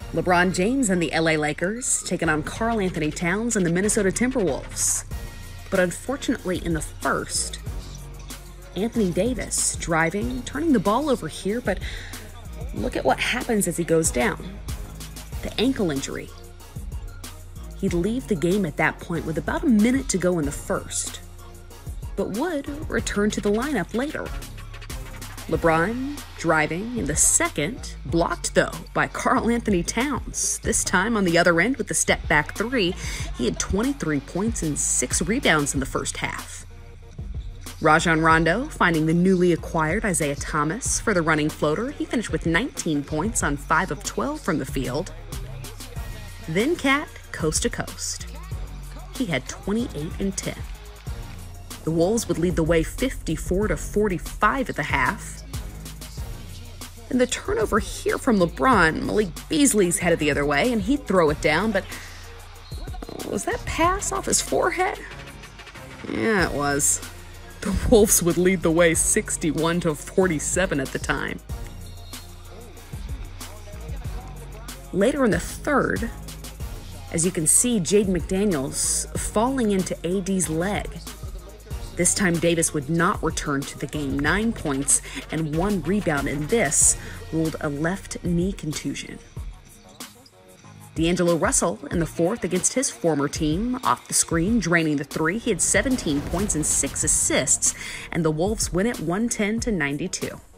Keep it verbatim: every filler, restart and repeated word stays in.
LeBron James and the L A Lakers taking on Karl-Anthony Towns and the Minnesota Timberwolves. But unfortunately, in the first, Anthony Davis driving, turning the ball over here, but look at what happens as he goes down. The ankle injury. He'd leave the game at that point with about a minute to go in the first, but would return to the lineup later. LeBron driving in the second, blocked though by Karl-Anthony Towns. This time on the other end with the step back three, he had twenty-three points and six rebounds in the first half. Rajon Rondo finding the newly acquired Isaiah Thomas for the running floater. He finished with nineteen points on five of twelve from the field. Then Cat coast to coast. He had twenty-eight and ten. The Wolves would lead the way fifty-four to forty-five at the half. And the turnover here from LeBron, Malik Beasley's headed the other way, and he'd throw it down, but was that pass off his forehead? Yeah, it was. The Wolves would lead the way sixty-one to forty-seven at the time. Later in the third, as you can see, Jaden McDaniels falling into A D's leg. This time, Davis would not return to the game. Nine points and one rebound, and this ruled a left knee contusion. D'Angelo Russell in the fourth against his former team, off the screen, draining the three. He had seventeen points and six assists, and the Wolves win it one ten to ninety-two.